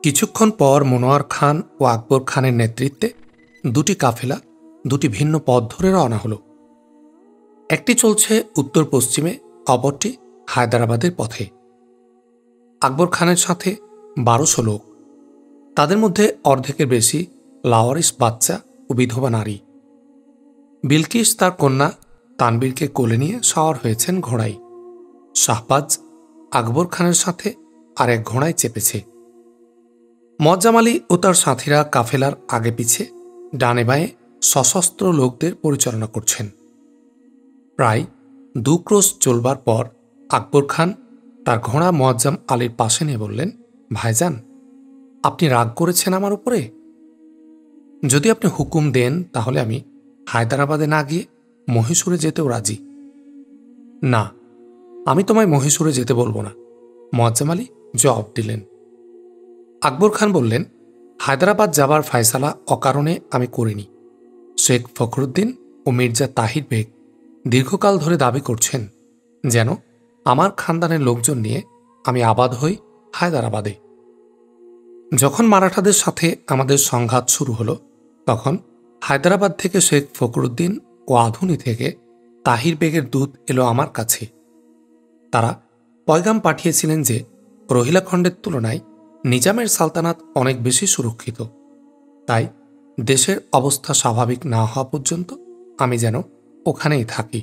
কিছুক্ষণ পর মনোয়ার খান ও আকবর খানের নেতৃত্বে দুটি কাফেলা দুটি ভিন্ন পথ ধরে রওনা হল। একটি চলছে উত্তর পশ্চিমে, অপরটি হায়দ্রাবাদের পথে। আকবর খানের সাথে 1200 লোক, তাদের মধ্যে অর্ধেকের বেশি লাওয়ারিস বাচ্চা ও বিধবা নারী। বিলকিস তার কন্যা তানবীরকে কোলে নিয়ে সওয়ার হয়েছেন ঘোড়ায়। শাহবাজ আকবর খানের সাথে আর এক ঘোড়ায় চেপেছে। মোয়াজ্জেম আলী ও তার সাথীরা কাফেলার আগে পিছে ডানে বাঁয়ে সশস্ত্র লোকদের পরিচালনা করছেন। প্রায় 2 ক্রোশ চলবার পর আকবর খান তার ঘোড়া মোয়াজ্জেম আলীর পাশে নিয়ে বললেন, ভাইজান, আপনি রাগ করেছেন আমার উপরে? যদি আপনি হুকুম দেন তাহলে আমি হায়দ্রাবাদে না গিয়ে মহীশূরে যেতেও রাজি। না, আমি তোমায় মহীশূরে যেতে বলবো না, মোয়াজ্জেম আলী জবাব দিলেন। আকবর খান বললেন, হায়দ্রাবাদ যাবার ফয়সালা অকারণে আমি করিনি। শেখ ফখরুদ্দিন ও মির্জা তাহির বেগ দীর্ঘকাল ধরে দাবি করছেন যেন আমার খানদানের লোকজন নিয়ে আমি আবাদ হই হায়দ্রাবাদে। যখন মারাঠাদের সাথে আমাদের সংঘাত শুরু হলো, তখন হায়দ্রাবাদ থেকে শেখ ফখরুদ্দিন ও আধুনি থেকে তাহির বেগের দূত এলো আমার কাছে। তারা পয়গাম পাঠিয়েছিলেন যে রোহিলাখণ্ডের তুলনায় নিজামের সালতানাত অনেক বেশি সুরক্ষিত, তাই দেশের অবস্থা স্বাভাবিক না হওয়া পর্যন্ত আমি যেন ওখানেই থাকি।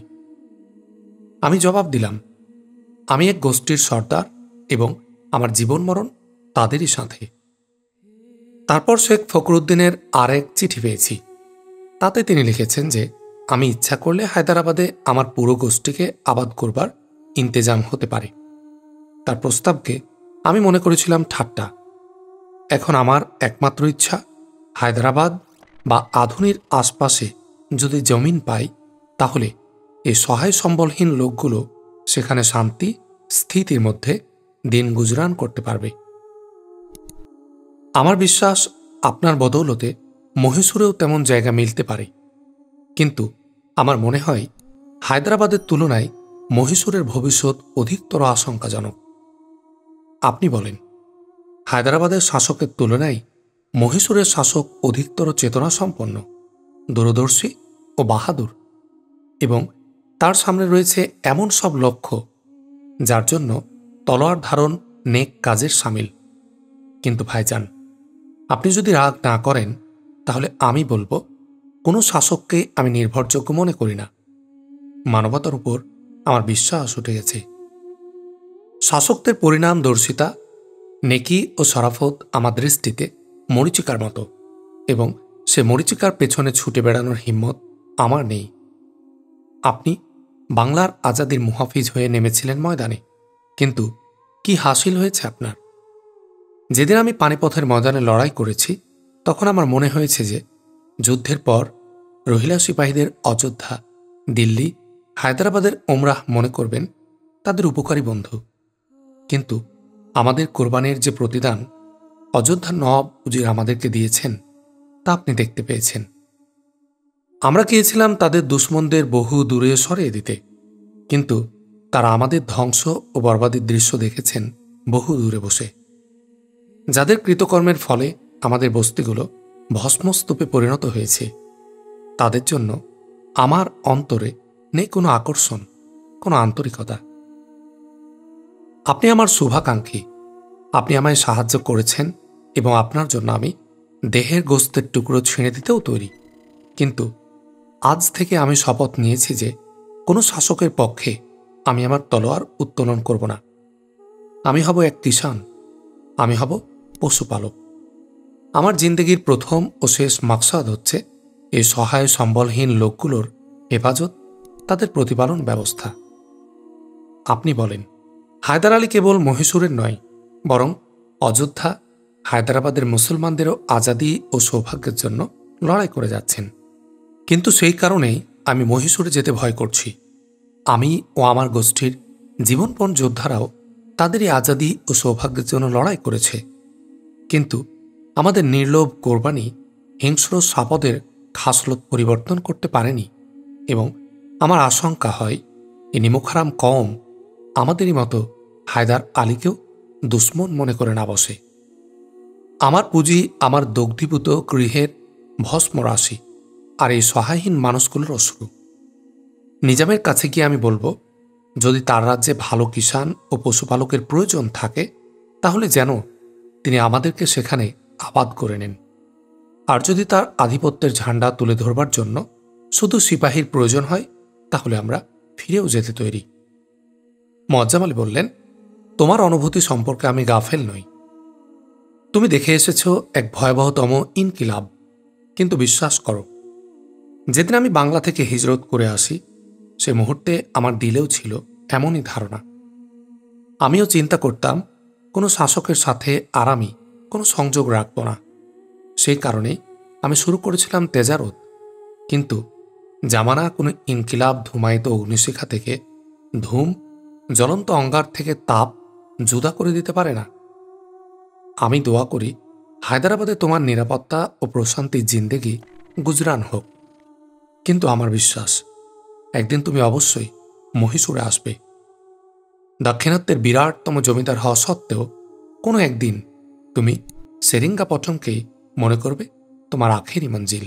আমি জবাব দিলাম, আমি এক গোষ্ঠীর সর্দার এবং আমার জীবন মরণ তাদেরই সাথে। তারপর শেখ ফখরুদ্দিনের আরেক চিঠি পেয়েছি। তাতে তিনি লিখেছেন যে আমি ইচ্ছা করলে হায়দ্রাবাদে আমার পুরো গোষ্ঠীকে আবাদ করবার ইন্তেজাম হতে পারে। তার প্রস্তাবকে আমি মনে করেছিলাম ঠাট্টা। এখন আমার একমাত্র ইচ্ছা, হায়দ্রাবাদ বা আধুনির আশপাশে যদি জমিন পাই, তাহলে এই সহায় সম্বলহীন লোকগুলো সেখানে শান্তি স্থিতির মধ্যে দিন গুজরান করতে পারবে। আমার বিশ্বাস আপনার বদৌলতে মহীশূরেও তেমন জায়গা মিলতে পারে, কিন্তু আমার মনে হয় হায়দ্রাবাদের তুলনায় মহীশূরের ভবিষ্যৎ অধিকতর আশঙ্কাজনক। আপনি বলেন, হায়দ্রাবাদের শাসকের তুলনায় মহীশূরের শাসক অধিকতর চেতনাসম্পন্ন, দূরদর্শী ও বাহাদুর, এবং তার সামনে রয়েছে এমন সব লক্ষ্য যার জন্য তলোয়ার ধারণ নেক কাজের সামিল। কিন্তু ভাইজান, আপনি যদি রাগ না করেন তাহলে আমি বলবো, কোনো শাসককে আমি নির্ভরযোগ্য মনে করি না। মানবতার উপর আমার বিশ্বাস উঠে গেছে। শাসকদের পরিণামদর্শিতা, নেকি ও শরাফত আমার দৃষ্টিতে মরীচিকার মতো, এবং সে মরীচিকার পেছনে ছুটে বেড়ানোর হিম্মত আমার নেই। আপনি বাংলার আজাদির মুহাফিজ হয়ে নেমেছিলেন ময়দানে, কিন্তু কি হাসিল হয়েছে আপনার? যেদিন আমি পানিপথের ময়দানে লড়াই করেছি, তখন আমার মনে হয়েছে যে যুদ্ধের পর রোহিলা সিপাহীদের অযোধ্যা, দিল্লি, হায়দ্রাবাদের ওমরাহ মনে করবেন তাদের উপকারী বন্ধু। কিন্তু আমাদের কোরবানির যে প্রতিদান অযোধ্যার নবাব উজির আমাদেরকে দিয়েছেন, তা আপনি দেখতে পেয়েছেন। আমরা গিয়েছিলাম তাদের দুশ্মনদের বহু দূরে সরিয়ে দিতে, কিন্তু তারা আমাদের ধ্বংস ও বরবাদের দৃশ্য দেখেছেন বহু দূরে বসে। যাদের কৃতকর্মের ফলে আমাদের বস্তিগুলো ভস্মস্তূপে পরিণত হয়েছে, তাদের জন্য আমার অন্তরে নেই কোনো আকর্ষণ, কোনো আন্তরিকতা। আপনি আমার শুভাকাঙ্ক্ষী, আপনি আমায় সাহায্য করেছেন এবং আপনার জন্য আমি দেহের গোস্তের টুকরো ছিঁড়ে দিতেও তৈরি। কিন্তু আজ থেকে আমি শপথ নিয়েছি যে কোনো শাসকের পক্ষে আমি আমার তলোয়ার উত্তোলন করব না। আমি হব এক কিষান, আমি হব পশুপালক। আমার জিন্দেগির প্রথম ও শেষ মাকসাদ হচ্ছে এই সহায় সম্বলহীন লোকগুলোর হেফাজত, তাদের প্রতিপালন ব্যবস্থা। আপনি বলেন, হায়দার আলী কেবল মহীশূরের নয়, বরং অযোধ্যা, হায়দ্রাবাদের মুসলমানদেরও আজাদি ও সৌভাগ্যের জন্য লড়াই করে যাচ্ছেন। কিন্তু সেই কারণেই আমি মহীশূরে যেতে ভয় করছি। আমি ও আমার গোষ্ঠীর জীবনপণ যোদ্ধারাও তাদেরই আজাদি ও সৌভাগ্যের জন্য লড়াই করেছে, কিন্তু আমাদের নির্লোভ কোরবানি হিংস্র সাপদের খাসলত পরিবর্তন করতে পারেনি, এবং আমার আশঙ্কা হয় এই নিমুখারাম কওম আমাদেরই মতো হায়দার আলীকেও দুশ্মন মনে করে না বসে। আমার পুঁজি আমার দগ্ধীভূত গৃহের ভস্ম রাশি, আর এই সহায়হীন মানুষগুলোর অশ্রু। নিজামের কাছে গিয়ে আমি বলবো, যদি তার রাজ্যে ভালো কিষাণ ও পশুপালকের প্রয়োজন থাকে, তাহলে যেন তিনি আমাদেরকে সেখানে আবাদ করে নেন। আর যদি তার আধিপত্যের ঝান্ডা তুলে ধরবার জন্য শুধু সিপাহীর প্রয়োজন হয়, তাহলে আমরা ফিরেও যেতে তৈরি। মোয়াজ্জেম আলী বললেন, তোমার অনুভূতি সম্পর্কে আমি গাফেল নই। তুমি দেখে এসেছ এক ভয়াবহতম ইনকিলাব, কিন্তু বিশ্বাস করো, যেদিন আমি বাংলা থেকে হিজরত করে আসি, সে মুহূর্তে আমার দিলেও ছিল এমনই ধারণা। আমিও চিন্তা করতাম কোনো শাসকের সাথে আর আমি কোনো সংযোগ রাখব না। সেই কারণেই আমি শুরু করেছিলাম তেজারত। কিন্তু জামানা কোনো ইনকিলাব ধুমায়িত অগ্নিশিখা থেকে ধূম, জ্বলন্ত অঙ্গার থেকে তাপ জুদা করে দিতে পারে না। আমি দোয়া করি হায়দ্রাবাদে তোমার নিরাপত্তা ও প্রশান্তির জিন্দেগি গুজরান হোক, কিন্তু আমার বিশ্বাস একদিন তুমি অবশ্যই মহীশূরে আসবে। দাক্ষিণাত্যের বিরাটতম জমিদার হওয়া সত্ত্বেও কোনো একদিন তুমি সেরিঙ্গাপটমকেই মনে করবে তোমার আখেরি মঞ্জিল।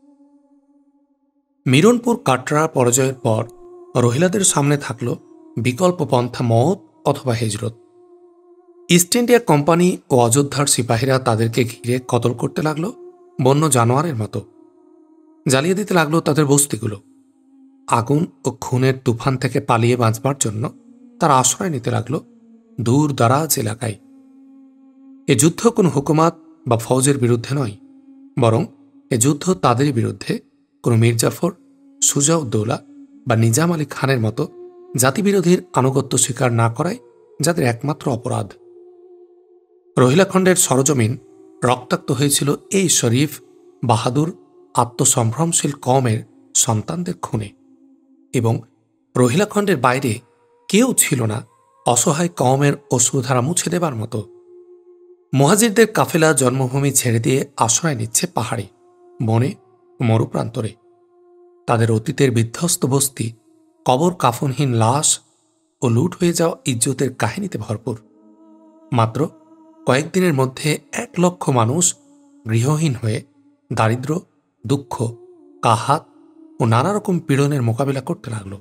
মিরনপুর কাটরা পরাজয়ের পর রোহিলাদের সামনে থাকল বিকল্প পন্থা মওত অথবা হিজরত। ইস্ট ইন্ডিয়া কোম্পানি ও অযোধ্যার সিপাহীরা তাদেরকে ঘিরে কতল করতে লাগল বন্য জানোয়ারের মতো। জ্বালিয়ে দিতে লাগলো তাদের বস্তিগুলো। আগুন ও খুনের তুফান থেকে পালিয়ে বাঁচবার জন্য তারা আশ্রয় নিতে লাগল দূর দারাজ এলাকায়। এ যুদ্ধ কোনো হুকুমাত বা ফৌজের বিরুদ্ধে নয়, বরং এ যুদ্ধ তাদেরই বিরুদ্ধে, কোনো মির্জাফর, সুজাউদ্দৌলা বা নিজাম আলী খানের মতো জাতিবিরোধীর আনুগত্য স্বীকার না করাই যাদের একমাত্র অপরাধ। রোহিলাখণ্ডের সরজমিন রক্তাক্ত হয়েছিল এই শরীফ, বাহাদুর, আত্মসম্ভ্রমশীল কওমের সন্তানদের খুনে, এবং রোহিলাখণ্ডের বাইরে কেউ ছিল না অসহায় কওমের অশ্রুধারা মুছে দেবার মতো। মুহাজিরদের কাফেলা জন্মভূমি ছেড়ে দিয়ে আশ্রয় নিচ্ছে পাহাড়ে, বনে, মরুপ্রান্তরে। তাদের অতীতের বিধ্বস্ত বস্তি কবর কাফনহীন লাশ ও লুট হয়ে যাওয়া ইজ্জতের কাহিনীতে ভরপুর। মাত্র কয়েকদিনের মধ্যে 1 লক্ষ মানুষ গৃহহীন হয়ে দারিদ্র্য, দুঃখ, কাহাত ও নানা রকম পীড়নের মোকাবিলা করতে লাগল।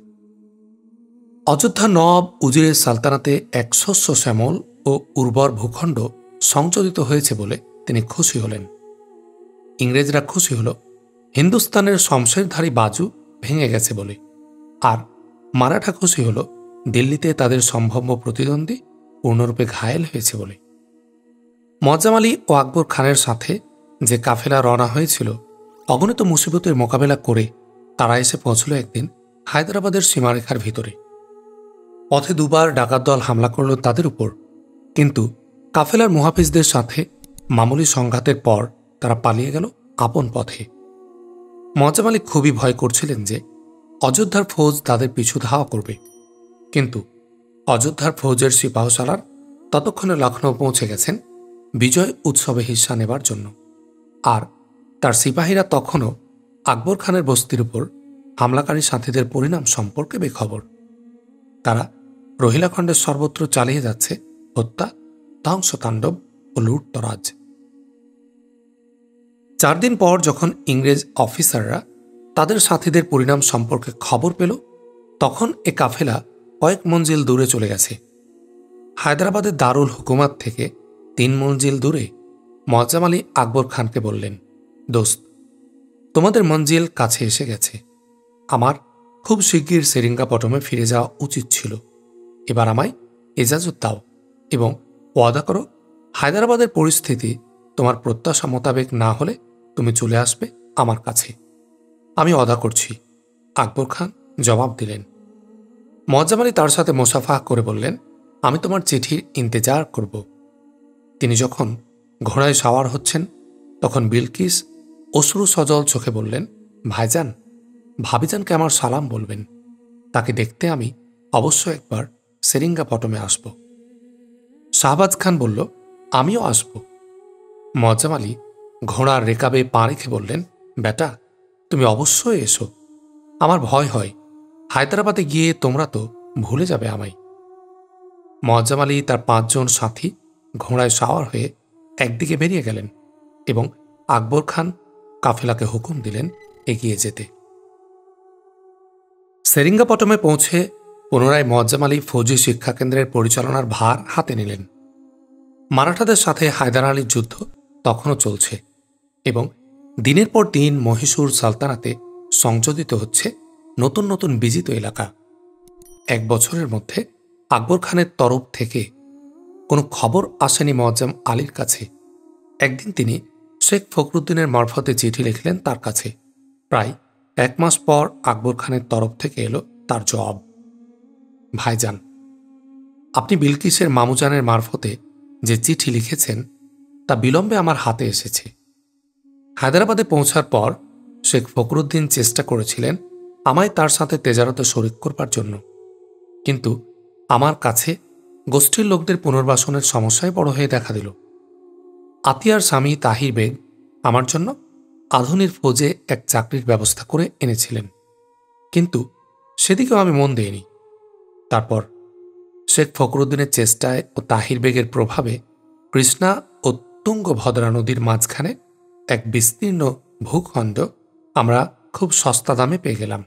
অযোধ্যা নবাব উজিরের সালতানাতে এক শস্য শ্যামল ও উর্বর ভূখণ্ড সংযোজিত হয়েছে বলে তিনি খুশি হলেন। ইংরেজরা খুশি হল হিন্দুস্তানের শমশেরধারী বাজু ভেঙে গেছে বলে, আর মারাঠা খুশি হল দিল্লিতে তাদের সম্ভাব্য প্রতিদ্বন্দ্বী পূর্ণরূপে ঘায়েল হয়েছে বলে। মোয়াজ্জেম আলী ও আকবর খানের সাথে যে কাফেলা রওনা হয়েছিল, অগণিত মুসিবতের মোকাবেলা করে তারা এসে পৌঁছল একদিন হায়দ্রাবাদের সীমারেখার ভিতরে। পথে 2 বার ডাকাত দল হামলা করল তাদের উপর, কিন্তু কাফেলার মুহাফিজদের সাথে মামুলি সংঘাতের পর তারা পালিয়ে গেল আপন পথে। মোয়াজ্জেম আলী খুবই ভয় করছিলেন যে অযোধ্যার ফৌজ তাদের পিছু ধাওয়া করবে, কিন্তু অযোধ্যার ফৌজের সিপাহসালার ততক্ষণে লখনৌ পৌঁছে গেছেন বিজয় উৎসবে হিস্সা নেবার জন্য, আর তার সিপাহীরা তখনও আকবর খানের বস্তির উপর হামলাকারী সাথীদের পরিণাম সম্পর্কে বেখবর। তারা রোহিলাখণ্ডের সর্বত্র চালিয়ে যাচ্ছে হত্যা, ধ্বংসতাণ্ডব ও লুটতরাজ। 4 দিন পর যখন ইংরেজ অফিসাররা তাদের সাথীদের পরিণাম সম্পর্কে খবর পেল, তখন এ কাফেলা কয়েক মঞ্জিল দূরে চলে গেছে। হায়দ্রাবাদের দারুল হুকুমাত থেকে 3 মঞ্জিল দূরে মোয়াজ্জেম আলী আকবর খানকে বললেন, দোস্ত, তোমাদের মঞ্জিল কাছে এসে গেছে। আমার খুব শিগগির সেরিঙ্গাপটমে ফিরে যাওয়া উচিত ছিল। এবার আমায় এজাজত দাও এবং ওয়াদা করো, হায়দ্রাবাদের পরিস্থিতি তোমার প্রত্যাশা মোতাবেক না হলে তুমি চলে আসবে আমার কাছে। আমি ওয়াদা করছি, আকবর খান জবাব দিলেন। মোয়াজ্জেম আলী তার সাথে মোসাফা করে বললেন, আমি তোমার চিঠির ইন্তেজার করব। তিনি যখন ঘোড়ায় সাওয়ার হচ্ছেন, তখন বিলকিস অশ্রু সজল চোখে বললেন, ভাইজান, ভাবিজানকে আমার সালাম বলবেন। তাকে দেখতে আমি অবশ্য একবার সেরিঙ্গাপটমে আসব। শাহবাজ খান বলল, আমিও আসব। মোয়াজ্জেম আলী ঘোড়ার রেকাবে পা রেখে বললেন, বেটা, তুমি অবশ্যই এসো। আমার ভয় হয় হায়দ্রাবাদে গিয়ে তোমরা তো ভুলে যাবে আমায়। মোয়াজ্জেম আলী তার 5 জন সাথী ঘোড়ায় সাওয়ার হয়ে একদিকে বেরিয়ে গেলেন এবং আকবর খান কাফেলাকে হুকুম দিলেন এগিয়ে যেতে। সেরিঙ্গাপটমে পৌঁছে পুনরায় মোয়াজ্জেম আলী ফৌজি শিক্ষা কেন্দ্রের পরিচালনার ভার হাতে নিলেন। মারাঠাদের সাথে হায়দার আলীর যুদ্ধ তখনও চলছে এবং দিনের পর দিন মহীশূর সালতানাতে সংযোজিত হচ্ছে নতুন নতুন বিজিত এলাকা। 1 বছরের মধ্যে আকবর খানের তরফ থেকে কোনো খবর আসেনি মোয়াজ্জেম আলীর কাছে। একদিন তিনি শেখ ফখরুদ্দিনের মারফতে চিঠি লিখলেন তার কাছে। প্রায় 1 মাস পর আকবর খানের তরফ থেকে এলো তার জবাব। ভাইজান, আপনি বিলকিসের মামুজানের মারফতে যে চিঠি লিখেছেন তা বিলম্বে আমার হাতে এসেছে। হায়দ্রাবাদে পৌঁছার পর শেখ ফখরুদ্দিন চেষ্টা করেছিলেন আমায় তার সাথে তেজারতে শরিক করবার জন্য, কিন্তু আমার কাছে গোষ্ঠীর লোকদের পুনর্বাসনের সমস্যায় বড় হয়ে দেখা দিল। আতিয়ার স্বামী তাহির বেগ আমার জন্য আধুনিক ফৌজে এক চাকরির ব্যবস্থা করে এনেছিলেন, কিন্তু সেদিকেও আমি মন দিইনি। তারপর শেখ ফখরুদ্দিনের চেষ্টায় ও তাহির বেগের প্রভাবে কৃষ্ণা ও তুঙ্গভদ্রা নদীর মাঝখানে এক বিস্তীর্ণ ভূখণ্ড আমরা খুব সস্তা দামে পেয়ে গেলাম।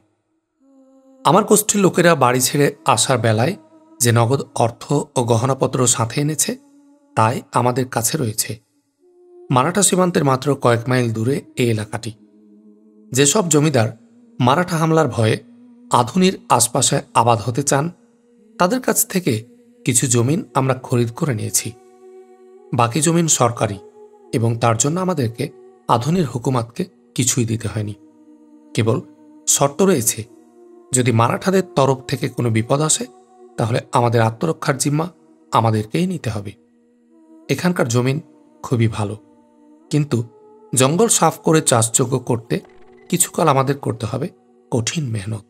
আমার গোষ্ঠীর লোকেরা বাড়ি ছেড়ে আসার বেলায় যে নগদ অর্থ ও গহনাপত্র সাথে এনেছে তাই আমাদের কাছে রয়েছে। মারাঠা সীমান্তের মাত্র কয়েক মাইল দূরে এই এলাকাটি। যেসব জমিদার মারাঠা হামলার ভয়ে আধুনির আশপাশে আবাদ হতে চান তাদের কাছ থেকে কিছু জমিন আমরা খরিদ করে নিয়েছি। বাকি জমিন সরকারি এবং তার জন্য আমাদেরকে আধুনির হুকুমাতকে কিছুই দিতে হয়নি। কেবল শর্ত রয়েছে, যদি মারাঠাদের তরফ থেকে কোনো বিপদ আসে তাহলে আমাদের আত্মরক্ষার জিম্মা আমাদেরকেই নিতে হবে। এখানকার জমিন খুবই ভালো, কিন্তু জঙ্গল সাফ করে চাষযোগ্য করতে কিছুকাল আমাদের করতে হবে কঠিন মেহনত।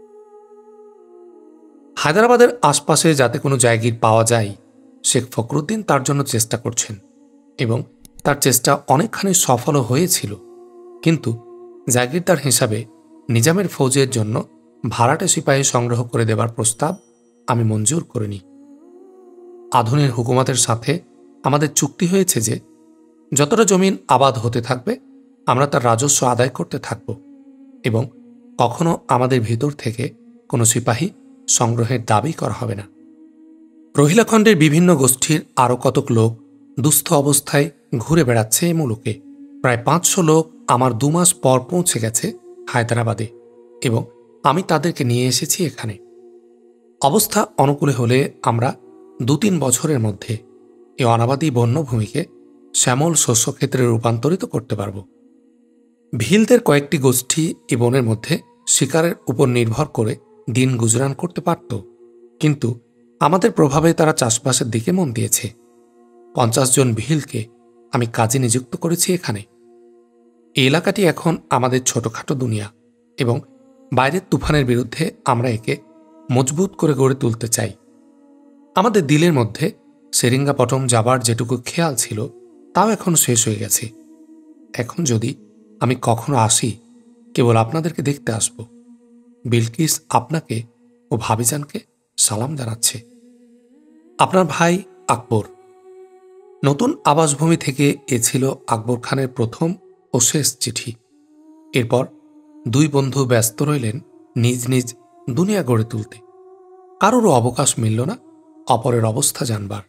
হায়দ্রাবাদের আশপাশে যাতে কোনো জায়গির পাওয়া যায় শেখ ফখরুদ্দিন তার জন্য চেষ্টা করছেন এবং তার চেষ্টা অনেকখানি সফলও হয়েছিল, কিন্তু জাগিরদার হিসাবে নিজামের ফৌজের জন্য ভাড়াটে সিপাহী সংগ্রহ করে দেবার প্রস্তাব আমি মঞ্জুর করিনি। আধুনিক হুকুমতের সাথে আমাদের চুক্তি হয়েছে যে যতটা জমিন আবাদ হতে থাকবে আমরা তার রাজস্ব আদায় করতে থাকব এবং কখনো আমাদের ভিতর থেকে কোনো সিপাহী সংগ্রহের দাবি করা হবে না। রহিলাখণ্ডের বিভিন্ন গোষ্ঠীর আরও কতক লোক দুস্থ অবস্থায় ঘুরে বেড়াচ্ছে এই মুলুকে। প্রায় 500 লোক আমার 2 মাস পর পৌঁছে গেছে হায়দ্রাবাদে এবং আমি তাদেরকে নিয়ে এসেছি এখানে। অবস্থা অনুকূলে হলে আমরা 2-3 বছরের মধ্যে এই অনাবাদী বন্যভূমিকে শ্যামল শস্যক্ষেত্রে রূপান্তরিত করতে পারব। ভিলদের কয়েকটি গোষ্ঠী এই বনের মধ্যে শিকারের উপর নির্ভর করে দিন গুজরান করতে পারত, কিন্তু আমাদের প্রভাবে তারা চাষবাসের দিকে মন দিয়েছে। 50 জন ভিলকে আমি কাজে নিযুক্ত করেছি এখানে। এই এলাকাটি এখন আমাদের ছোটখাটো দুনিয়া এবং বাইরের তুফানের বিরুদ্ধে আমরা একে মজবুত করে গড়ে তুলতে চাই। আমাদের দিলের মধ্যে সেরিঙ্গাপটম যাবার যেটুকু খেয়াল ছিল তাও এখন শেষ হয়ে গেছে। এখন যদি আমি কখনো আসি কেবল আপনাদেরকে দেখতে আসব। বিলকিস আপনাকে ও ভাবিজানকে সালাম জানাচ্ছে। আপনার ভাই আকবর। নতুন আবাসভূমি থেকে এ ছিল আকবর খানের প্রথম ও শেষ চিঠি। এরপর 2 বন্ধু ব্যস্ত রইলেন নিজ নিজ দুনিয়া গড়ে তুলতে। কারোরও অবকাশ মিলল না অপরের অবস্থা জানবার।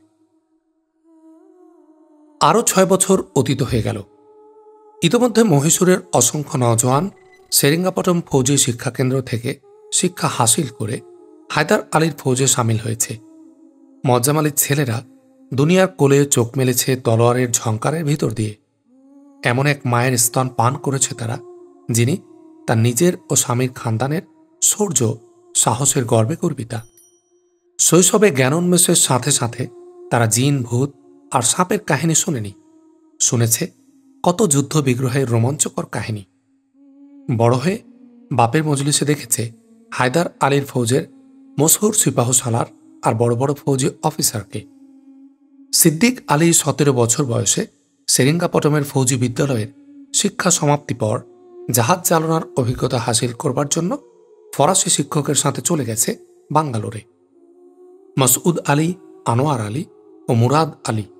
আরও 6 বছর অতীত হয়ে গেল। ইতোমধ্যে মহীশূরের অসংখ্য নওজোয়ান সেরিঙ্গাপটম ফৌজি শিক্ষাকেন্দ্র থেকে শিক্ষা হাসিল করে হায়দার আলীর ফৌজে সামিল হয়েছে। মোয়াজ্জেম আলীর ছেলেরা দুনিয়ার কোলে চোখ মেলেছে তলোয়ারের ঝংকারের ভিতর দিয়ে। এমন এক মায়ের স্তন পান করেছে তারা, যিনি তার নিজের ও স্বামীর খানদানের শৌর্য সাহসের গর্বে গর্বিতা। শৈশবে জ্ঞানোন্মেষের সাথে সাথে তারা জিন, ভূত আর সাপের কাহিনী শোনেনি, শুনেছে কত যুদ্ধ বিগ্রহের রোমাঞ্চকর কাহিনী। বড় হয়ে বাপের মজলিসে দেখেছে হায়দার আলীর ফৌজের মশহুর সিপাহসালার আর বড় বড় ফৌজি অফিসারকে। সিদ্দিক আলী 17 বছর বয়সে সেরিঙ্গাপটমের ফৌজি বিদ্যালয়ের শিক্ষা সমাপ্তি পর জাহাজ চালনার অভিজ্ঞতা হাসিল করবার জন্য ফরাসি শিক্ষকের সাথে চলে গেছে বাঙ্গালোরে। মাসউদ আলী, আনোয়ার আলী ও মুরাদ আলী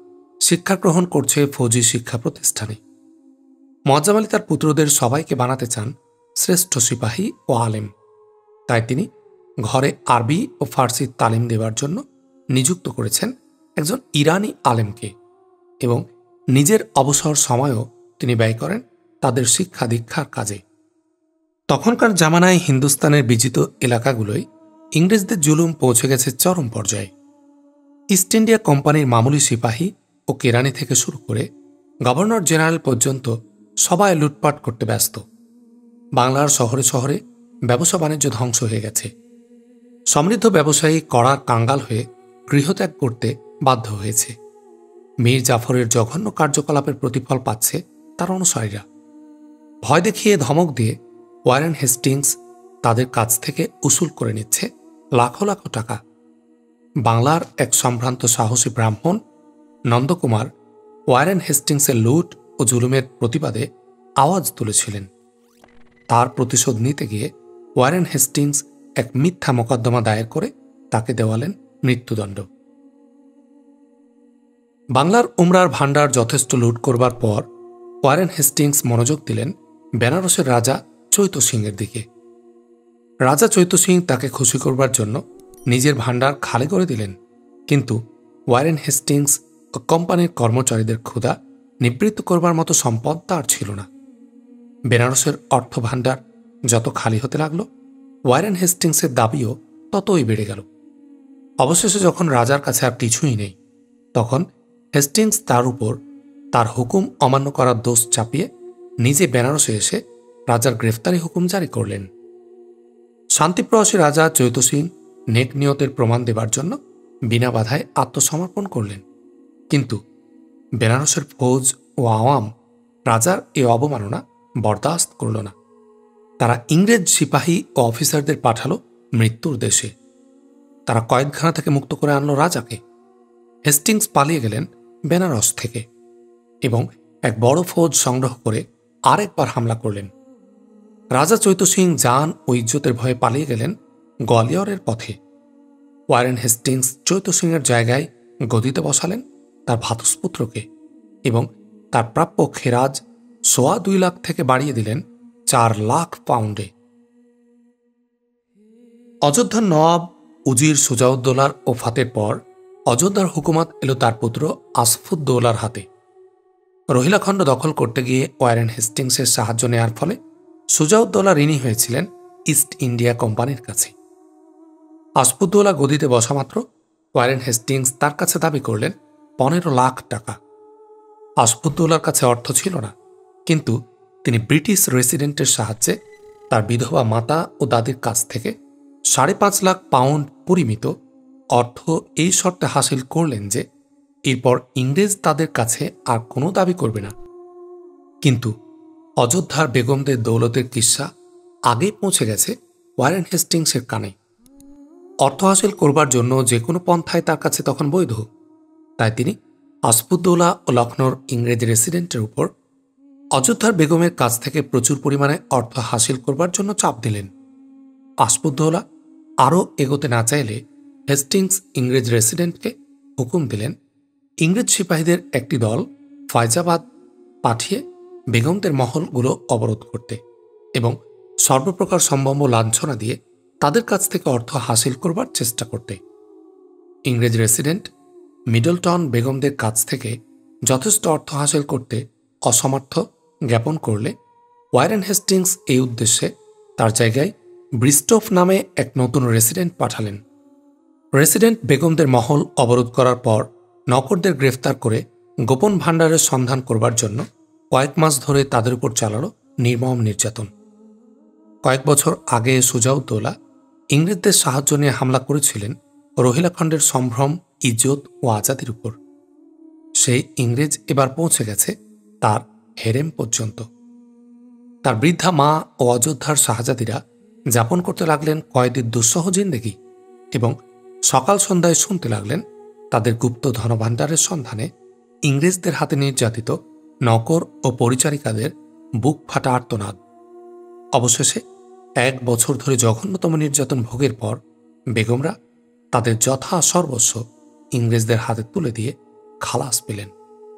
শিক্ষা গ্রহণ করছে ফৌজি শিক্ষা প্রতিষ্ঠানে। মোয়াজ্জেম আলী তার পুত্রদের সবাইকে বানাতে চান শ্রেষ্ঠ সিপাহী ও আলেম। তাই তিনি ঘরে আরবি ও ফার্সি তালিম দেওয়ার জন্য নিযুক্ত করেছেন একজন ইরানি আলেমকে এবং নিজের অবসর সময়ও তিনি ব্যয় করেন তাদের শিক্ষা দীক্ষার কাজে। তখনকার জামানায় হিন্দুস্তানের বিজিত এলাকাগুলোয় ইংরেজদের জুলুম পৌঁছে গেছে চরম পর্যায়ে। ইস্ট ইন্ডিয়া কোম্পানির মামুলি সিপাহী ও কেরানি থেকে শুরু করে গভর্নর জেনারেল পর্যন্ত সবাই লুটপাট করতে ব্যস্ত। বাংলার শহরে শহরে ব্যবসা বাণিজ্য ধ্বংস হয়ে গেছে। সমৃদ্ধ ব্যবসায়ী কড়া কাঙ্গাল হয়ে গৃহত্যাগ করতে বাধ্য হয়েছে। মীর জাফরের জঘন্য কার্যকলাপের প্রতিফল পাচ্ছে তার অনুসারীরা। ভয় দেখিয়ে ধমক দিয়ে ওয়ারেন হেস্টিংস তাদের কাছ থেকে উসুল করে নিচ্ছে লাখো লাখো টাকা। বাংলার এক সম্ভ্রান্ত সাহসী ব্রাহ্মণ নন্দকুমার ওয়ারেন হেস্টিংসের লুট ও জুলুমের প্রতিবাদে আওয়াজ তুলেছিলেন। তার প্রতিশোধ নিতে গিয়ে ওয়ারেন হেস্টিংস এক মিথ্যা মোকদ্দমা দায়ের করে তাকে দেওয়ালেন মৃত্যুদণ্ড। বাংলার উমরার ভাণ্ডার যথেষ্ট লুট করবার পর ওয়ারেন হেস্টিংস মনোযোগ দিলেন বেনারসের রাজা চৈত্য সিংয়ের দিকে। রাজা চৈত্য সিং তাকে খুশি করবার জন্য নিজের ভাণ্ডার খালি করে দিলেন, কিন্তু ওয়ারেন হেস্টিংস ও কোম্পানির কর্মচারীদের ক্ষুধা নিবৃত্ত করবার মতো সম্পদ তার ছিল না। বেনারসের অর্থ ভাণ্ডার যত খালি হতে লাগল, ওয়ারেন হেস্টিংসের দাবিও ততই বেড়ে গেল। অবশেষে যখন রাজার কাছে আর কিছুই নেই, তখন হেস্টিংস তার উপর তার হুকুম অমান্য করার দোষ চাপিয়ে নিজে বেনারসে এসে রাজার গ্রেফতারি হুকুম জারি করলেন। শান্তিপ্রয়াসী রাজা চৈত্য সিং নেক নিয়তের প্রমাণ দেবার জন্য বিনা বাধায় আত্মসমর্পণ করলেন, কিন্তু বেনারসের ফৌজ ও আওয়াম রাজার এ অবমাননা বরদাস্ত করল না। তারা ইংরেজ সিপাহী ও অফিসারদের পাঠালো মৃত্যুর দেশে। তারা কয়েদখানা থেকে মুক্ত করে আনল রাজাকে। হেস্টিংস পালিয়ে গেলেন বেনারস থেকে এবং এক বড় ফৌজ সংগ্রহ করে আরেকবার হামলা করলেন। রাজা চৈত্য সিং জান ও ইজ্জতের ভয়ে পালিয়ে গেলেন গোয়ালিয়রের পথে। ওয়ারেন হেস্টিংস চৈত্য সিংয়ের জায়গায় গদিতে বসালেন তার ভ্রাতুষ্পুত্রকে এবং তার প্রাপ্য খেরাজ 2.25 লাখ থেকে বাড়িয়ে দিলেন 4 লাখ পাউন্ডে। অযোধ্যার নওয়াব উজির সুজাউদ্দৌলার ওফাতের পর অযোধ্যার হুকুমত এলো তার পুত্র আসফুদ্দৌলার হাতে। রোহিলাখণ্ড দখল করতে গিয়ে ওয়ারেন হেস্টিংসের সাহায্য নেয়ার ফলে সুজাউদ্দৌলা ঋণী হয়েছিলেন ইস্ট ইন্ডিয়া কোম্পানির কাছে। আসফুদ্দৌলা গদিতে বসা মাত্র ওয়ারেন হেস্টিংস তার কাছে দাবি করলেন 15 লাখ টাকা। আসফুদ্দৌলার কাছে অর্থ ছিল না, কিন্তু তিনি ব্রিটিশ রেসিডেন্টের সাহায্যে তার বিধবা মাতা ও দাদির কাছ থেকে 5.5 লাখ পাউন্ড পরিমিত অর্থ এই শর্তে হাসিল করলেন যে এরপর ইংরেজ তাদের কাছে আর কোনো দাবি করবে না। কিন্তু অযোধ্যার বেগমদের দৌলতের কিস্সা আগেই পৌঁছে গেছে ওয়ারেন হেস্টিংসের কানে। অর্থ হাসিল করবার জন্য যে কোনো পন্থায় তার কাছে তখন বৈধ। তাই তিনি আসফুদ্দৌলা ও লখনৌর ইংরেজ রেসিডেন্টের উপর অযোধ্যার বেগমের কাছ থেকে প্রচুর পরিমাণে অর্থ হাসিল করবার জন্য চাপ দিলেন। আসফুদ্দৌলা আরও এগোতে না চাইলে হেস্টিংস ইংরেজ রেসিডেন্টকে হুকুম দিলেন ইংরেজ সিপাহীদের একটি দল ফয়জাবাদ পাঠিয়ে বেগমদের মহলগুলো অবরোধ করতে এবং সর্বপ্রকার সম্ভাব্য লাঞ্ছনা দিয়ে তাদের কাছ থেকে অর্থ হাসিল করবার চেষ্টা করতে। ইংরেজ রেসিডেন্ট মিডলটন বেগমদের কাছ থেকে যথেষ্ট অর্থ হাসিল করতে অসমর্থ জ্ঞাপন করলে ওয়ারেন হেস্টিংস এই উদ্দেশ্যে তার জায়গায় ব্রিস্টোফ নামে এক নতুন রেসিডেন্ট পাঠালেন। রেসিডেন্ট বেগমদের মহল অবরোধ করার পর নকরদের গ্রেফতার করে গোপন ভাণ্ডারের সন্ধান করবার জন্য কয়েক মাস ধরে তাদের উপর চালালো নির্মম নির্যাতন। কয়েক বছর আগে সুজাউদ্দৌলা ইংরেজদের সাহায্য নিয়ে হামলা করেছিলেন রোহিলাখণ্ডের সম্ভ্রম, ইজ্জত ও আজাদির উপর। সেই ইংরেজ এবার পৌঁছে গেছে তার হেরেম পর্যন্ত। তার বৃদ্ধা মা ও অযোধ্যার শাহজাদিরা যাপন করতে লাগলেন কয়েদির দুঃসহ জিন্দেগি এবং সকাল সন্ধ্যায় শুনতে লাগলেন তাদের গুপ্ত ধনভাণ্ডারের সন্ধানে ইংরেজদের হাতে নির্যাতিত নকর ও পরিচারিকাদের বুক ফাটা আর্তনাদ। অবশেষে 1 বছর ধরে জঘন্যতম নির্যাতন ভোগের পর বেগমরা তাদের যথা সর্বস্ব ইংরেজদের হাতে তুলে দিয়ে খালাস পেলেন।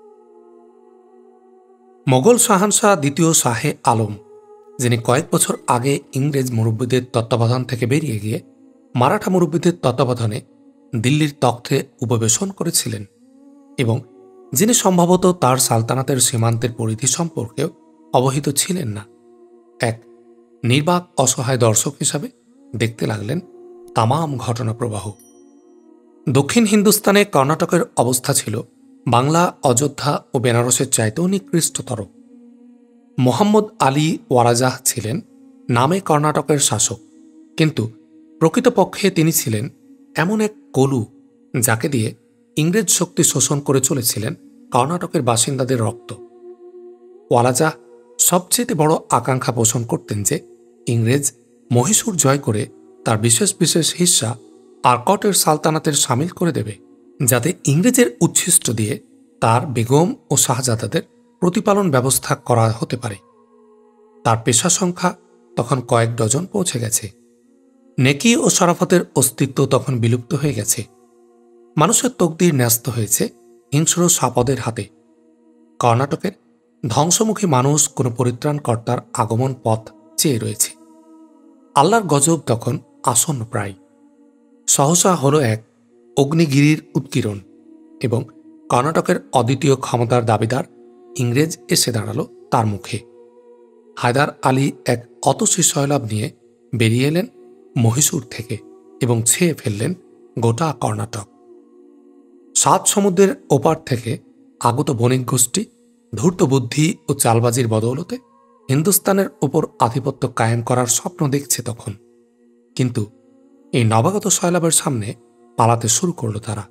মোগল শাহানশাহ দ্বিতীয় শাহে আলম, যিনি কয়েক বছর আগে ইংরেজ মুরব্বীদের তত্ত্বাবধান থেকে বেরিয়ে গিয়ে মারাঠা মুরব্বীদের তত্ত্বাবধানে দিল্লির তখ্তে উপবেশন করেছিলেন এবং যিনি সম্ভবত তার সালতানাতের সীমান্তের পরিধি সম্পর্কেও অবহিত ছিলেন না, এক নির্বাক অসহায় দর্শক হিসাবে দেখতে লাগলেন তামাম ঘটনা প্রবাহ। দক্ষিণ হিন্দুস্তানে কর্ণাটকের অবস্থা ছিল বাংলা, অযোধ্যা ও বেনারসের চাইতেও নিকৃষ্টতর। মোহাম্মদ আলী ওয়ারাজাহ ছিলেন নামে কর্ণাটকের শাসক, কিন্তু প্রকৃতপক্ষে তিনি ছিলেন এমন এক কলু যাকে দিয়ে ইংরেজ শক্তি শোষণ করে চলেছিলেন কর্ণাটকের বাসিন্দাদের রক্ত। ওয়ারাজাহ সবচেয়ে বড় আকাঙ্ক্ষা পোষণ করতেন যে ইংরেজ মহীশূর জয় করে তার বিশেষ বিশেষ হিস্সা আরকটের সালতানাতের সামিল করে দেবে, যাতে ইংরেজের উচ্ছিষ্ট দিয়ে তার বেগম ও শাহজাদাদের প্রতিপালন ব্যবস্থা করা হতে পারে। তার পেশা সংখ্যা তখন কয়েক ডজন পৌঁছে গেছে। নেকি ও শরাফতের অস্তিত্ব তখন বিলুপ্ত হয়ে গেছে। মানুষের তকদির ন্যস্ত হয়েছে হিংস্র সাপদের হাতে। কর্ণাটকের ধ্বংসমুখী মানুষ কোনো পরিত্রাণকর্তার আগমন পথ চেয়ে রয়েছে। আল্লাহর গজব তখন আসন্ন প্রায়। সহসা হল এক অগ্নিগিরির উৎকীরণ এবং কর্ণাটকের অদ্বিতীয় ক্ষমতার দাবিদার ইংরেজ এসে দাঁড়ালো তার মুখে। হায়দার আলী এক অতসী সয়লাভ নিয়ে বেরিয়ে এলেন মহীশূর থেকে এবং ছেয়ে ফেললেন গোটা কর্ণাটক। 7 সমুদ্রের ওপার থেকে আগত বণিক গোষ্ঠী ধূর্ত বুদ্ধি ও চালবাজির বদৌলতে হিন্দুস্তানের ওপর আধিপত্য কায়েম করার স্বপ্ন দেখছে তখন। কিন্তু এই নবাগত সয়লাভের সামনে পালাতে শুরু করল তারা।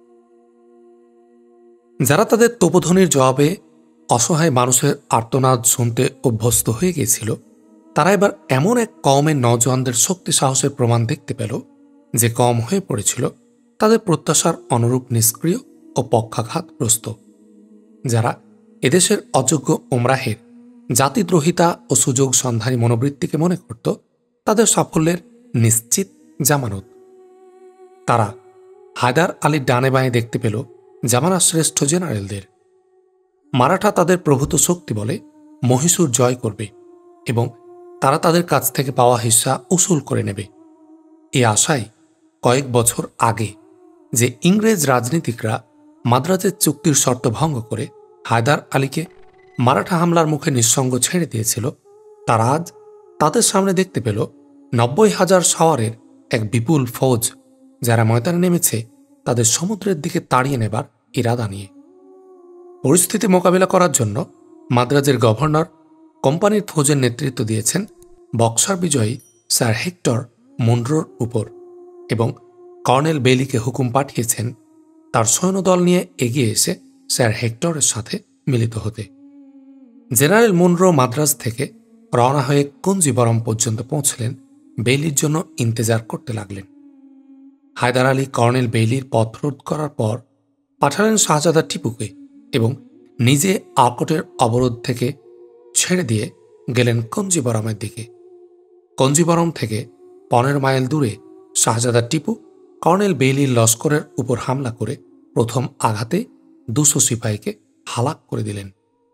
যারা তাদের তোপধ্বনির জবাবে অসহায় মানুষের আর্তনাদ শুনতে অভ্যস্ত হয়ে গিয়েছিল, তারা এবার এমন এক কওমের নওজওয়ানদের শক্তি সাহসের প্রমাণ দেখতে পেল যে কম হয়ে পড়েছিল তাদের প্রত্যাশার অনুরূপ নিষ্ক্রিয় ও পক্ষাঘাতগ্রস্ত। যারা এদেশের অযোগ্য ওমরাহের জাতিদ্রোহিতা ও সুযোগ সন্ধানী মনোবৃত্তিকে মনে করত তাদের সাফল্যের নিশ্চিত জামানত। তারা হায়দার আলীর ডানে বাঁয়ে দেখতে পেল জামানার শ্রেষ্ঠ জেনারেলদের। মারাঠা তাদের প্রভূত শক্তি বলে মহীশূর জয় করবে এবং তারা তাদের কাছ থেকে পাওয়া হিস্সা উসুল করে নেবে। এ আশায় কয়েক বছর আগে যে ইংরেজ রাজনীতিকরা মাদ্রাজের চুক্তির শর্ত ভঙ্গ করে হায়দার আলীকে মারাঠা হামলার মুখে নিঃসঙ্গ ছেড়ে দিয়েছিল, তারা আজ তাদের সামনে দেখতে পেল 90,000 সাওয়ারের এক বিপুল ফৌজ, যারা ময়দানে নেমেছে তাদের সমুদ্রের দিকে তাড়িয়ে নেবার ইরাদা নিয়ে। পরিস্থিতি মোকাবিলা করার জন্য মাদ্রাজের গভর্নর কোম্পানির ফৌজের নেতৃত্ব দিয়েছেন বক্সার বিজয়ী স্যার হেক্টর মুনরোর উপর এবং কর্নেল বেইলিকে হুকুম পাঠিয়েছেন তার সৈন্যদল নিয়ে এগিয়ে এসে স্যার হেক্টরের সাথে মিলিত হতে। জেনারেল মুনরো মাদ্রাজ থেকে রওনা হয়ে কুঞ্জিবরম পর্যন্ত পৌঁছলেন, বেইলির জন্য ইন্তেজার করতে লাগলেন। হায়দার আলী কর্নেল বেইলির পথ রোধ করার পর পাঠালেন শাহজাদা টিপুকে এবং নিজে আরকটের অবরোধ থেকে ছেড়ে দিয়ে গেলেন কঞ্জিবরমের দিকে। কঞ্জিবরম থেকে 15 মাইল দূরে শাহজাদা টিপু কর্নেল বেইলির লস্করের উপর হামলা করে প্রথম আঘাতে 200 সিপাহীকে হালাক করে দিলেন।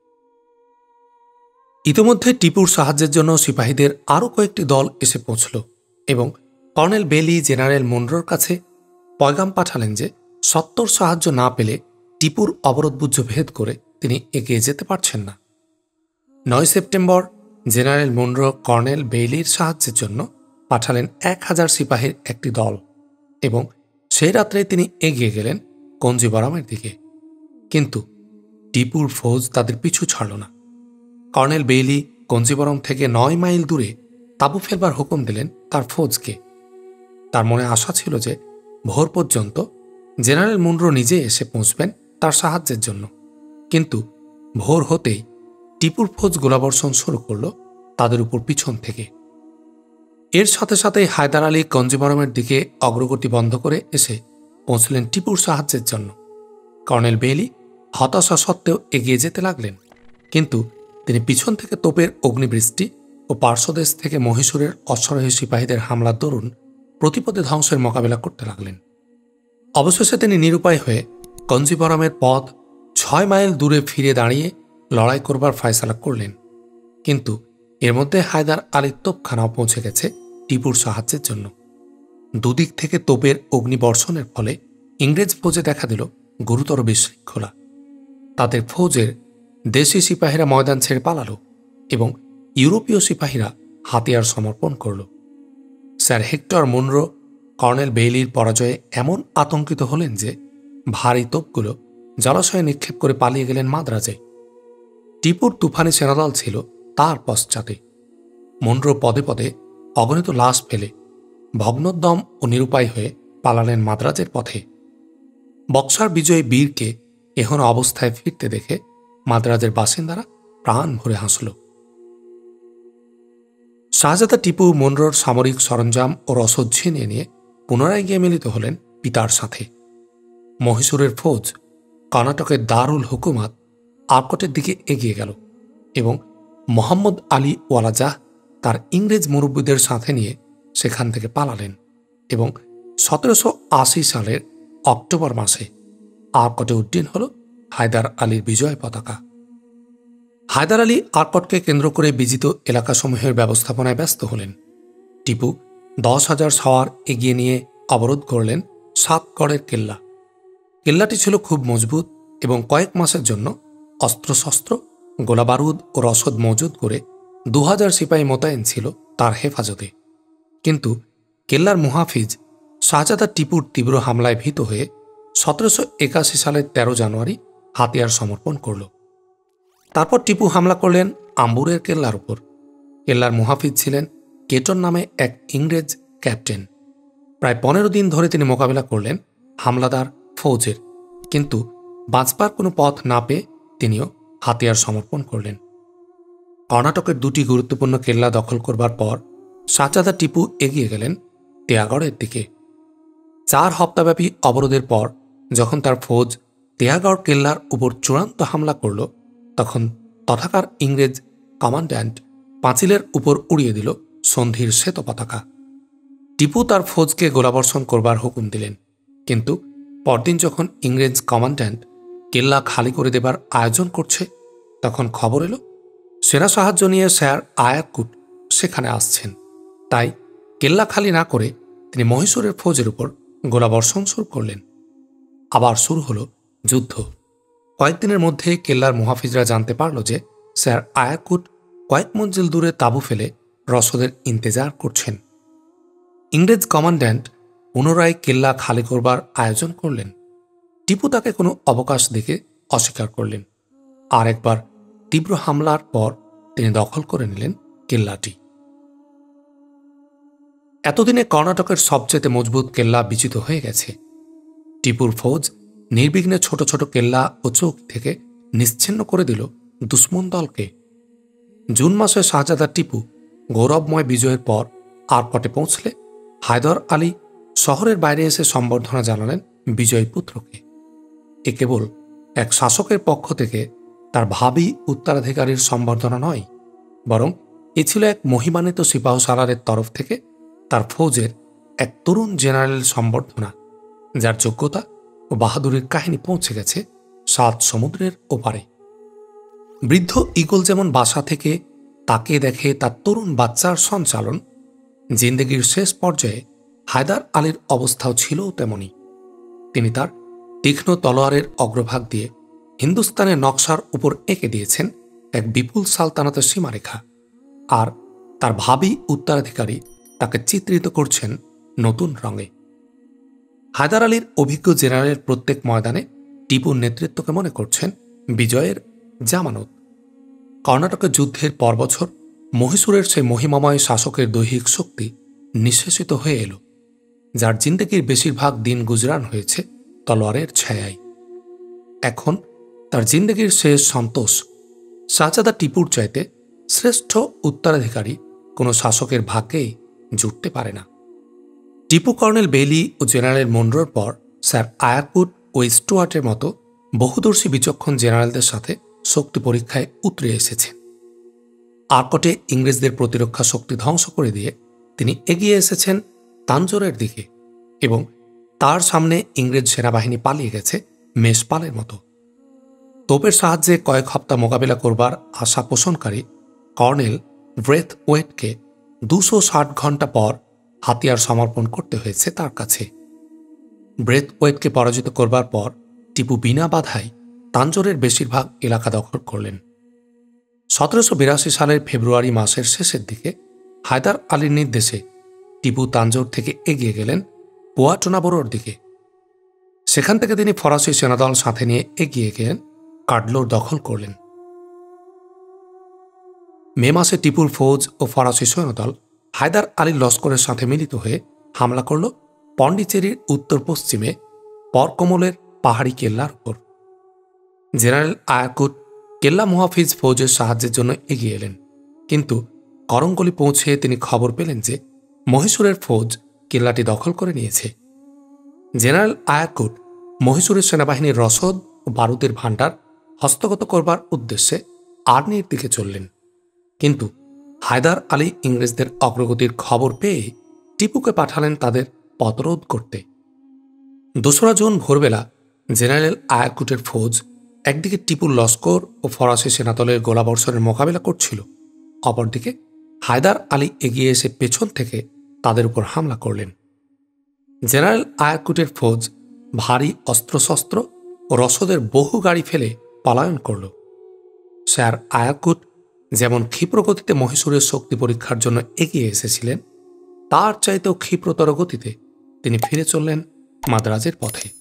ইতোমধ্যে টিপুর সাহায্যের জন্য সিপাহীদের আরও কয়েকটি দল এসে পৌঁছল এবং কর্নেল বেইলি জেনারেল মুনরোর কাছে পয়গাম পাঠালেন যে সত্বর সাহায্য না পেলে টিপুর অবরোধবুজ্জ ভেদ করে তিনি এগিয়ে যেতে পারছেন না। 9 সেপ্টেম্বর জেনারেল মুনরো কর্নেল বেইলির সাহায্যের জন্য পাঠালেন 1000 সিপাহীর একটি দল এবং সেই রাত্রে তিনি এগিয়ে গেলেন কঞ্জিবরমের দিকে। কিন্তু টিপুর ফৌজ তাদের পিছু ছাড়ল না। কর্নেল বেইলি কঞ্জিবরম থেকে 9 মাইল দূরে তাঁবু ফেলবার হুকুম দিলেন তার ফৌজকে। তার মনে আশা ছিল যে ভোর পর্যন্ত জেনারেল মুনরো নিজে এসে পৌঁছবেন তার সাহায্যের জন্য, কিন্তু ভোর হতেই টিপুর ফৌজ গোলাবর্ষণ শুরু করল তাদের উপর পিছন থেকে। এর সাথে সাথে হায়দার আলী কঞ্জিবরমের দিকে অগ্রগতি বন্ধ করে এসে পৌঁছলেন টিপুর সাহায্যের জন্য। কর্নেল বেইলি হতাশা সত্ত্বেও এগিয়ে যেতে লাগলেন, কিন্তু তিনি পিছন থেকে তোপের অগ্নিবৃষ্টি ও পার্শ্বদেশ থেকে মহীশূরের অশ্বারোহী সিপাহীদের হামলার দরুন প্রতিপদে ধ্বংসের মোকাবিলা করতে লাগলেন। অবশেষে তিনি নিরুপায় হয়ে কঞ্জিবরমের পথ 6 মাইল দূরে ফিরে দাঁড়িয়ে লড়াই করবার ফয়সালা করলেন, কিন্তু এর মধ্যে হায়দার আলীর তোপখানাও পৌঁছে গেছে টিপুর সাহায্যের জন্য। দুদিক থেকে তোপের অগ্নিবর্ষণের ফলে ইংরেজ ফৌজে দেখা দিল গুরুতর বিশৃঙ্খলা। তাদের ফৌজের দেশি সিপাহীরা ময়দান ছেড়ে পালালো এবং ইউরোপীয় সিপাহীরা হাতিয়ার সমর্পণ করল। স্যার হেক্টর মুনরো কর্নেল বেইলির পরাজয়ে এমন আতঙ্কিত হলেন যে ভারী তোপগুলো জলাশয়ে নিক্ষেপ করে পালিয়ে গেলেন মাদ্রাজে। টিপুর তুফানি সেনাদল ছিল তার পশ্চাতে। মুনরো পদে পদে অগণিত লাশ ফেলে ভগ্নোদ্যম ও নিরুপায় হয়ে পালালেন মাদ্রাজের পথে। বক্সার বিজয়ী বীরকে এহন অবস্থায় ফিরতে দেখে মাদ্রাজের বাসিন্দারা প্রাণ ভরে হাসল। শাহজাদা টিপু মুনরোর সামরিক সরঞ্জাম ও রসদ ছিনিয়ে নিয়ে পুনরায় গিয়ে মিলিত হলেন পিতার সাথে। মহীশূরের ফৌজ কর্ণাটকের দারুল হুকুমাত আরকটের দিকে এগিয়ে গেল এবং মোহাম্মদ আলী ওয়ালাজাহ তার ইংরেজ মুরব্বীদের সাথে নিয়ে সেখান থেকে পালালেন এবং 1780 সালের অক্টোবর মাসে আরকটে উড্ডীন হল হায়দার আলীর বিজয় পতাকা। হায়দার আলী আরকটকে কেন্দ্র করে বিজিত এলাকাসমূহের ব্যবস্থাপনায় ব্যস্ত হলেন। টিপু 10,000 সওয়ার এগিয়ে নিয়ে অবরোধ করলেন সাতগড়ের কেল্লা। কেল্লাটি ছিল খুব মজবুত এবং কয়েক মাসের জন্য অস্ত্রশস্ত্র, গোলাবারুদ ও রসদ মজুদ করে 2000 সিপাহী মোতায়েন ছিল তার হেফাজতে। কিন্তু কেল্লার মুহাফিজ শাহজাদা টিপুর তীব্র হামলায় ভীত হয়ে 1781 সালের 13 জানুয়ারি হাতিয়ার সমর্পণ করল। তারপর টিপু হামলা করলেন আম্বুরের কেল্লার উপর। কেল্লার মুহাফিজ ছিলেন কেটন নামে এক ইংরেজ ক্যাপ্টেন। প্রায় 15 দিন ধরে তিনি মোকাবিলা করলেন হামলাদার ফৌজের, কিন্তু বাঁচবার কোনো পথ না পেয়ে তিনিও হাতিয়ার সমর্পণ করলেন। কর্ণাটকের দুটি গুরুত্বপূর্ণ কেল্লা দখল করবার পর শাহজাদা টিপু এগিয়ে গেলেন তেয়াগড়ের দিকে। 4 হপ্তাব্যাপী অবরোধের পর যখন তার ফৌজ তেয়াগড় কেল্লার উপর চূড়ান্ত হামলা করল, তখন তথাকার ইংরেজ কমান্ড্যান্ট পাঁচিলের উপর উড়িয়ে দিল সন্ধির শ্বেত পতাকা। টিপু তার ফৌজকে গোলাবর্ষণ করবার হুকুম দিলেন, কিন্তু পরদিন যখন ইংরেজ কমান্ড্যান্ট কেল্লা খালি করে দেবার আয়োজন করছে, তখন খবর এলো সেনা সাহায্য নিয়ে স্যার আয়ারকুট সেখানে আসছেন। তাই কেল্লা খালি না করে তিনি মহীশূরের ফৌজের উপর গোলাবর্ষণ শুরু করলেন। আবার শুরু হলো যুদ্ধ। কয়েকদিনের মধ্যে কেল্লার মুহাফিজরা জানতে পারল যে স্যার আয়ারকুট কয়েক মঞ্জিল দূরে তাঁবু ফেলে রসদের ইন্তেজার করছেন। ইংরেজ কমান্ড্যান্ট পুনরায় কেল্লা খালি করবার আয়োজন করলেন। টিপু তাকে কোনো অবকাশ দেখে অস্বীকার করলেন। আর একবার তীব্র হামলার পর তিনি দখল করে নিলেন কেল্লাটি। এতদিনে কর্ণাটকের সবচেয়ে মজবুত কেল্লা বিজিত হয়ে গেছে। টিপুর ফৌজ নির্বিঘ্নে ছোট ছোট কেল্লা ও চৌক থেকে নিশ্চিহ্ন করে দিল দুশ্মন দলকে। জুন মাসে শাহজাদা টিপু গৌরবময় বিজয়ের পর আরকটে পৌঁছলে হায়দার আলী শহরের বাইরে এসে সম্বর্ধনা জানালেন বিজয়ী পুত্রকে। এ কেবল এক শাসকের পক্ষ থেকে তার ভাবী উত্তরাধিকারীর সম্বর্ধনা নয়, বরং এ ছিল এক মহিমান্বিত সিপাহ সালারের তরফ থেকে তার ফৌজের এক তরুণ জেনারেল সম্বর্ধনা, যার যোগ্যতা ও বাহাদুরির কাহিনী পৌঁছে গেছে 7 সমুদ্রের ওপারে। বৃদ্ধ ঈগল যেমন বাসা থেকে তাকে দেখে তার তরুণ বাচ্চার সঞ্চালন, জিন্দেগির শেষ পর্যায়ে হায়দার আলীর অবস্থাও ছিল তেমনি। তিনি তার তীক্ষ্ণ তলোয়ারের অগ্রভাগ দিয়ে হিন্দুস্তানের নকশার উপর এঁকে দিয়েছেন এক বিপুল সালতানাতের সীমারেখা, আর তার ভাবী উত্তরাধিকারী তাকে চিত্রিত করছেন নতুন রঙে। হায়দার আলীর অভিজ্ঞ জেনারেলের প্রত্যেক ময়দানে টিপুর নেতৃত্বকে মনে করছেন বিজয়ের জামানত। কর্ণাটকের যুদ্ধের পর বছর মহীশূরের সেই মহিমাময় শাসকের দৈহিক শক্তি নিঃশেষিত হয়ে এলো, যার জিন্দেগির বেশিরভাগ দিন গুজরান হয়েছে তলোয়ারের ছায়ায়। এখন তার জিন্দেগির শেষ সন্তোষ শাহজাদা টিপুর চাইতে শ্রেষ্ঠ উত্তরাধিকারী কোনো শাসকের ভাগ্যেই জুটতে পারে না। টিপু কর্নেল বেইলি ও জেনারেল মুনরোর পর স্যার আয়ারকুট ও স্টুয়ার্টের মতো বহুদর্শী বিচক্ষণ জেনারেলদের সাথে শক্তি পরীক্ষায় উতরে এসেছেন। আরকটে ইংরেজদের প্রতিরক্ষা শক্তি ধ্বংস করে দিয়ে তিনি এগিয়ে এসেছেন তাঞ্জোরের দিকে এবং তার সামনে ইংরেজ সেনাবাহিনী পালিয়ে গেছে মেষপালের মতো। তোপের সাহায্যে কয়েক হপ্তাহ মোকাবিলা করবার আশা পোষণকারী কর্নেল ব্রেথওয়েটকে 260 ঘন্টা পর হাতিয়ার সমর্পণ করতে হয়েছে তার কাছে। ব্রেথওয়েটকে পরাজিত করবার পর টিপু বিনা বাধায় তাঞ্জোরের বেশিরভাগ এলাকা দখল করলেন। 1782 সালের ফেব্রুয়ারি মাসের শেষের দিকে হায়দার আলীর নির্দেশে টিপু তাঞ্জোর থেকে এগিয়ে গেলেন পোয়াটোনাবোরোর দিকে। সেখান থেকে তিনি ফরাসি সেনাদল সাথে নিয়ে এগিয়ে গেলেন কাডলোর দখল করলেন। মে মাসে টিপুর ফৌজ ও ফরাসি সৈন্যদল হায়দার আলীর লস্করের সাথে মিলিত হয়ে হামলা করল পন্ডিচেরির উত্তর পশ্চিমে পরকমলের পাহাড়ি কেল্লার উপর। জেনারেল আয়াকুট কেল্লা মুহাফিজ ফৌজের সাহায্যের জন্য এগিয়ে এলেন, কিন্তু করঙ্গলি পৌঁছে তিনি খবর পেলেন যে মহীশূরের ফৌজ কেল্লাটি দখল করে নিয়েছে। জেনারেল আয়াকুট মহীশূরের সেনাবাহিনীর রসদ ও বারুদের ভাণ্ডার হস্তগত করবার উদ্দেশ্যে আর্নির দিকে চললেন, কিন্তু হায়দার আলী ইংরেজদের অগ্রগতির খবর পেয়ে টিপুকে পাঠালেন তাদের পথরোধ করতে। 2রা জুন ভোরবেলা জেনারেল আয়াকুটের ফৌজ একদিকে টিপুর লস্কর ও ফরাসি সেনাদলের গোলাবর্ষণের মোকাবিলা করছিল, অপরদিকে হায়দার আলী এগিয়ে এসে পেছন থেকে তাদের উপর হামলা করলেন। জেনারেল আয়াকুটের ফৌজ ভারী অস্ত্রশস্ত্র ও রসদের বহু গাড়ি ফেলে পলায়ন করল। স্যার আয়াকুট যেমন ক্ষিপ্রগতিতে মহীশূরের শক্তি পরীক্ষার জন্য এগিয়ে এসেছিলেন, তার চাইতেও ক্ষিপ্রতর গতিতে তিনি ফিরে চললেন মাদ্রাজের পথে।